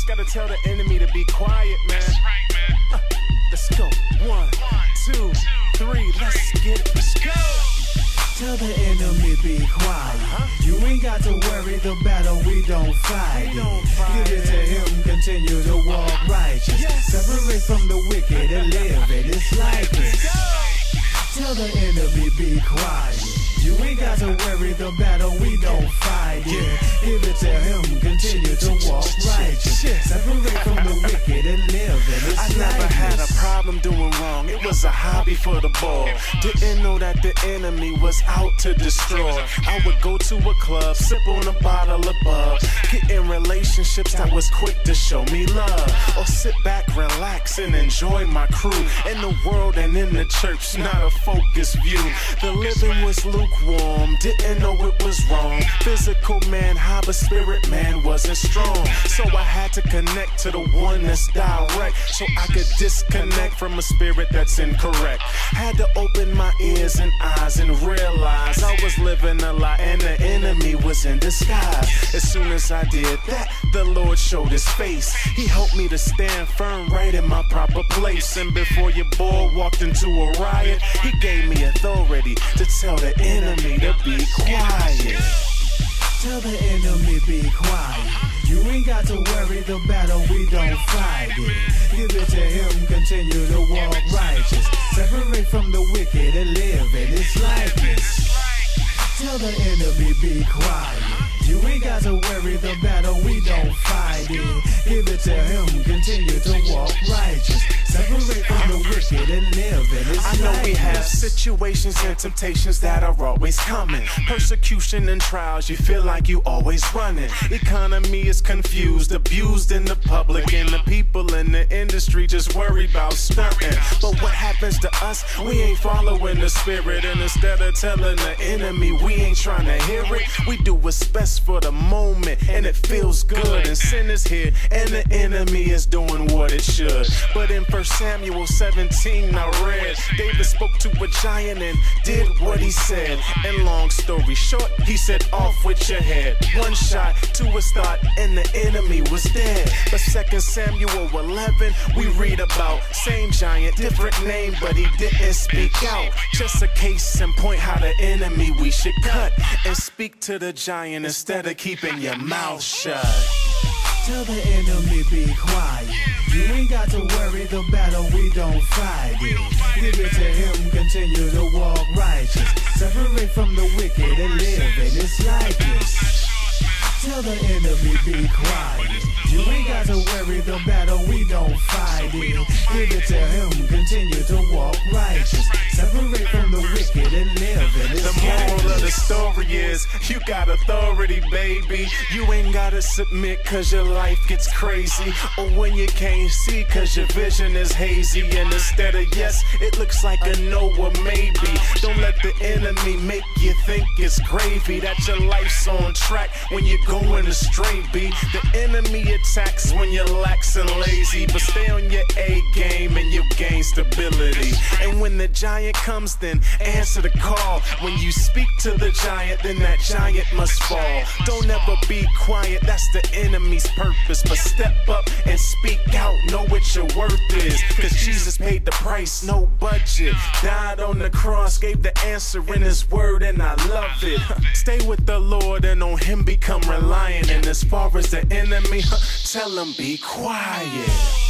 just gotta tell the enemy to be quiet, man. That's right, man. Let's go. 1, 2, 3. Let's get it. Let's go. Tell the enemy be quiet. You ain't got to worry, the battle we don't fight it. Give it to him, continue to walk righteous. Separate from the wicked and live in his likeness. Tell the enemy be quiet. You ain't got to worry, the battle we don't fight it. Give it to him, continue to walk righteous. Separate from the wicked and live in his likeness. I never had a problem doing wrong. It was a hobby for the ball. Didn't know that the enemy was out to destroy. I would go to a club, sip on a bottle of bub, get in relationships that was quick to show me love, or sit back, relax, and enjoy my crew. In the world and in the church, not a focused view. The living was lukewarm, didn't know it was wrong. Physical man high, but spirit man wasn't strong. So I had to connect to the one that's direct, so I could disconnect from a spirit that's incorrect. Had to open my ears and eyes and realize I was living a lie and the enemy was in disguise. As soon as I did that, the Lord showed his face. He helped me to stand firm right in my proper place. And before your boy walked into a riot, he gave me authority to tell the enemy to be quiet. Tell the enemy be quiet. You ain't got to worry, the battle we don't fight it. Give it to him, continue to walk righteous. Separate from the wicked and live in his likeness. Tell the enemy be quiet. You ain't got to worry, the battle we don't fight it. Give it to him, continue to walk righteous. Separate from the wicked and live in his likeness. I know we have situations and temptations that are always coming. Persecution and trials, you feel like you always running. Economy is confused, abused in the public, and the people in the industry just worry about stunting. But what happens to us? We ain't following the spirit, and instead of telling the enemy we ain't trying to hear it, we do what's best for the moment, and it feels good. And sin is here, and the enemy is doing what it should. But in 1 Samuel 17 I read, David spoke to a giant and did what he said. And long story short, he said, off with your head. One shot to his thought and the enemy was dead. But 2 Samuel 11 we read about same giant, different name, but he didn't speak out. Just a case in point how the enemy we should cut and speak to the giant instead of keeping your mouth shut. Tell the enemy be quiet. You ain't got to worry, the battle we don't fight it. Give it to him, continue to walk righteous. Separate from the wicked and live in his likeness. Tell the enemy be quiet. You ain't got to worry, the battle we don't fight it. Give it to him, continue to walk righteous. Separate from the wicked and live in his likeness. The moral of the story is, you got authority, baby. You ain't gotta submit cause your life gets crazy, or when you can't see cause your vision is hazy. And instead of yes, it looks like a no or maybe. Don't let the enemy make you think it's gravy, that your life's on track when you're going astray, B. The enemy attacks when you're lax and lazy, but stay on your A game and you'll gain stability. And when the giant comes, then answer the call. When you speak to the giant, then that giant must fall. Don't ever be quiet, that's the enemy's purpose. But step up and speak out, know what your worth is. Cause Jesus paid the price, no budget. Died on the cross, gave the answer in his word, and I love it. Stay with the Lord and on him become reliant. And as far as the enemy, tell him be quiet.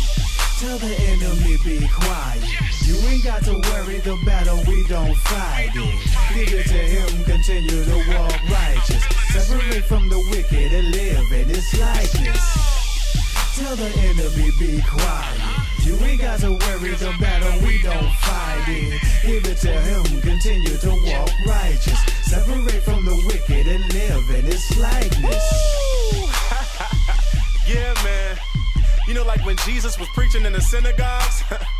Tell the enemy be quiet. You ain't got to worry, the battle we don't fight it. Give it to him, continue to walk righteous. Separate from the wicked and live in his likeness. Tell the enemy be quiet. You ain't got to worry, the battle we don't fight it. Give it to him, continue to walk righteous. Separate from the wicked and live in his likeness. Yeah, man. You know, like when Jesus was preaching in the synagogues,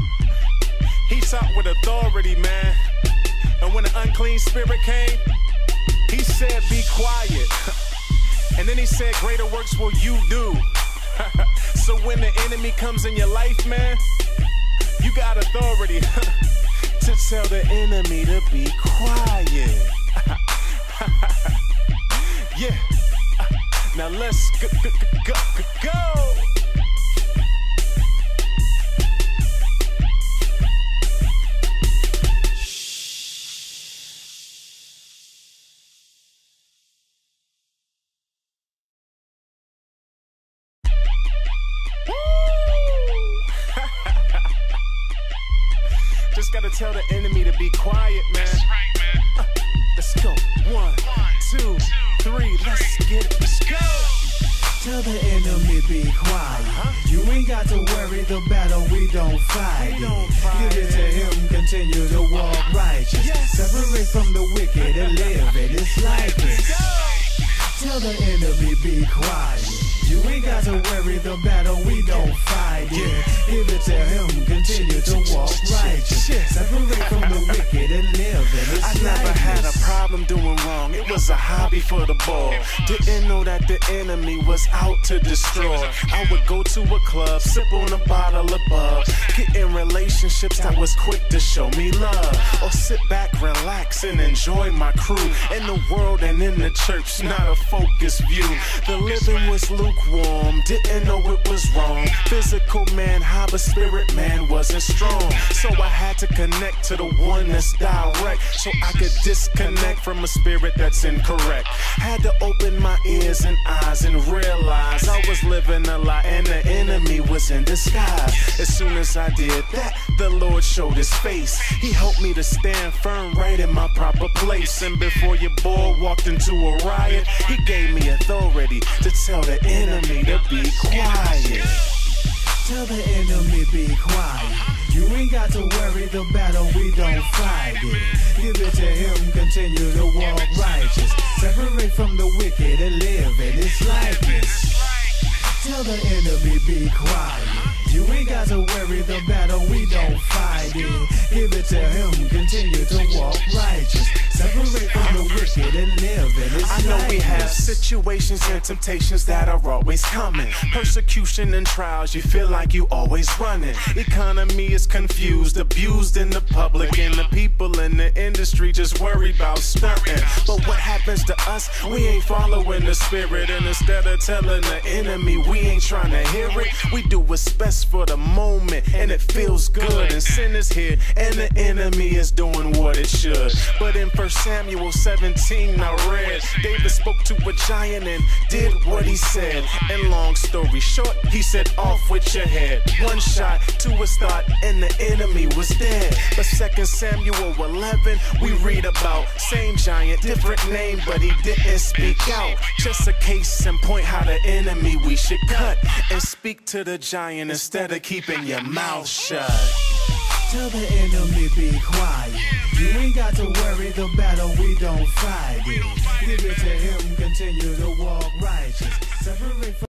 he taught with authority, man. And when the unclean spirit came, he said, be quiet. And then he said, greater works will you do. So when the enemy comes in your life, man, you got authority to tell the enemy to be quiet. Yeah. Now let's go. tell the enemy to be quiet, man. That's right, man. Let's go. 1, 2, 3. Let's get it. Let's go. Tell the enemy be quiet. You ain't got to worry, the battle we don't fight it. Give it to him, continue to walk righteous. Separate from the wicked and live it. It's like this. Tell the enemy be quiet. You ain't got to worry, the battle we don't fight it. Give it to him, continue to walk righteous. Separate from the wicked and live it. It's I never had a problem doing wrong. It was a hobby for the ball. Didn't know that the enemy was out to destroy. I would go to a club, sip on a bottle of bub, get in relationships that was quick to show me love, or sit back, relax, and enjoy my crew. In the world and in the church, not a focused view. The living was lukewarm, didn't know it was wrong. Physical man high, but spirit man wasn't strong. So I had to connect to the one that's direct, so I could disconnect from a spirit that's incorrect. Had to open my ears and eyes and realize I was living a lie and the enemy was in disguise. As soon as I did that, the Lord showed his face. He helped me to stand firm right in my proper place. And before your boy walked into a riot, he gave me authority to tell the enemy to be quiet. Tell the enemy be quiet. You ain't got to worry, the battle we don't fight it. Give it to him, continue to walk righteous. Separate from the wicked and live it. It's like this. Tell the enemy be quiet. You ain't got to worry, the battle we don't fight it. Give it to him, continue to walk righteous. Separate from the wicked and live it. It's I know like we have this. situations and temptations that are always coming. Persecution and trials, you feel like you always running. Economy is confused, abused in the public, and the people in the industry just worry about stunting. But what happens to us? We ain't following the spirit, and instead of telling the enemy we ain't trying to hear it, we do what's best for the moment, and it feels good. And sin is here, and the enemy is doing what it should. But in 1 Samuel 17 I read, David spoke to a giant and did what he said. And long story short, he said, off with your head. One shot to his thought and the enemy was dead. But 2 Samuel 11 we read about same giant, different name, but he didn't speak out. Just a case in point how the enemy we should cut and speak to the giant instead of keeping your mouth shut. Tell the enemy be quiet. You ain't got to worry, the battle we don't fight it. Give it to him, continue to walk righteous. Separate from